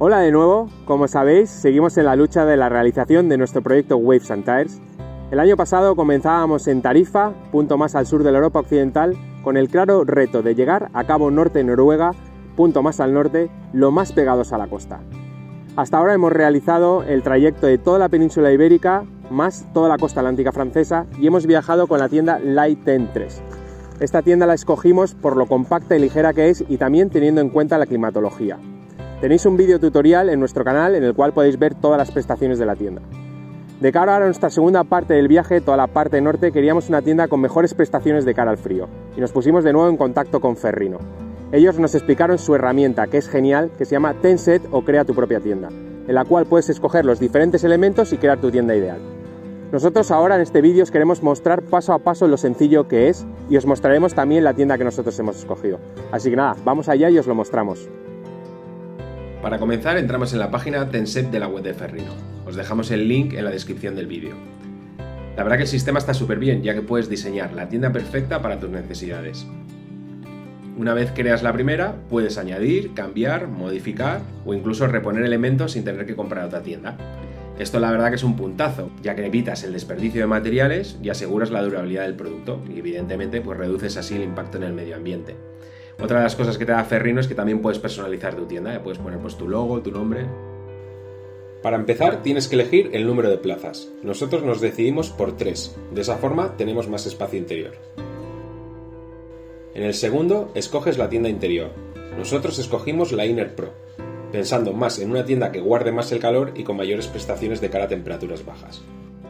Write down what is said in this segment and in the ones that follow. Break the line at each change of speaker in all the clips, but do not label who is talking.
Hola de nuevo, como sabéis, seguimos en la lucha de la realización de nuestro proyecto Waves and Tires. El año pasado comenzábamos en Tarifa, punto más al sur de la Europa Occidental, con el claro reto de llegar a Cabo Norte, Noruega, punto más al norte, lo más pegados a la costa. Hasta ahora hemos realizado el trayecto de toda la península ibérica, más toda la costa atlántica francesa, y hemos viajado con la tienda Light Ten 3. Esta tienda la escogimos por lo compacta y ligera que es y también teniendo en cuenta la climatología. Tenéis un vídeo tutorial en nuestro canal en el cual podéis ver todas las prestaciones de la tienda. De cara a nuestra segunda parte del viaje, toda la parte norte, queríamos una tienda con mejores prestaciones de cara al frío y nos pusimos de nuevo en contacto con Ferrino. Ellos nos explicaron su herramienta, que es genial, que se llama Tenset o Crea tu propia tienda, en la cual puedes escoger los diferentes elementos y crear tu tienda ideal. Nosotros ahora en este vídeo os queremos mostrar paso a paso lo sencillo que es y os mostraremos también la tienda que nosotros hemos escogido. Así que nada, vamos allá y os lo mostramos.
Para comenzar, entramos en la página Tenset de la web de Ferrino. Os dejamos el link en la descripción del vídeo. La verdad que el sistema está súper bien, ya que puedes diseñar la tienda perfecta para tus necesidades. Una vez creas la primera, puedes añadir, cambiar, modificar o incluso reponer elementos sin tener que comprar otra tienda. Esto la verdad que es un puntazo, ya que evitas el desperdicio de materiales y aseguras la durabilidad del producto y evidentemente pues reduces así el impacto en el medio ambiente. Otra de las cosas que te da Ferrino es que también puedes personalizar tu tienda, puedes poner pues tu logo, tu nombre. Para empezar tienes que elegir el número de plazas. Nosotros nos decidimos por 3, de esa forma tenemos más espacio interior. En el segundo escoges la tienda interior. Nosotros escogimos la Inner Pro, pensando más en una tienda que guarde más el calor y con mayores prestaciones de cara a temperaturas bajas.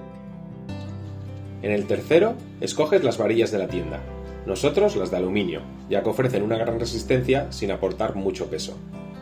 En el tercero escoges las varillas de la tienda. Nosotros las de aluminio, ya que ofrecen una gran resistencia sin aportar mucho peso.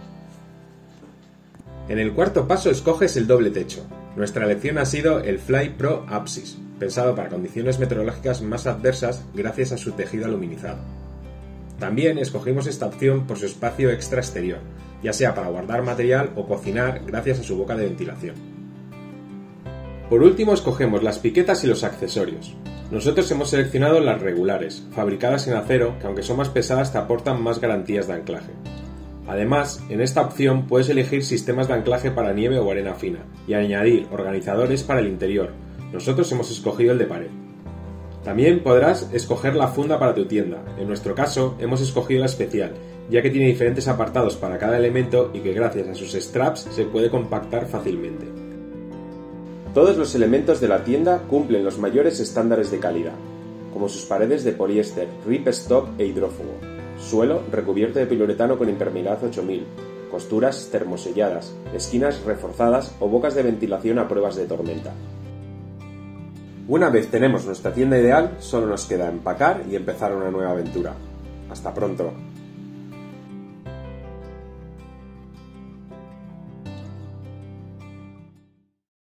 En el cuarto paso escoges el doble techo. Nuestra elección ha sido el Fly Pro Apsis, pensado para condiciones meteorológicas más adversas gracias a su tejido aluminizado. También escogimos esta opción por su espacio extra exterior, ya sea para guardar material o cocinar gracias a su boca de ventilación. Por último escogemos las piquetas y los accesorios. Nosotros hemos seleccionado las regulares, fabricadas en acero, que aunque son más pesadas te aportan más garantías de anclaje. Además, en esta opción puedes elegir sistemas de anclaje para nieve o arena fina, y añadir organizadores para el interior. Nosotros hemos escogido el de pared. También podrás escoger la funda para tu tienda. En nuestro caso, hemos escogido la especial, ya que tiene diferentes apartados para cada elemento y que gracias a sus straps se puede compactar fácilmente. Todos los elementos de la tienda cumplen los mayores estándares de calidad, como sus paredes de poliéster, ripstop e hidrófugo, suelo recubierto de poliuretano con impermeabilidad 8000, costuras termoselladas, esquinas reforzadas o bocas de ventilación a pruebas de tormenta. Una vez tenemos nuestra tienda ideal, solo nos queda empacar y empezar una nueva aventura. ¡Hasta pronto!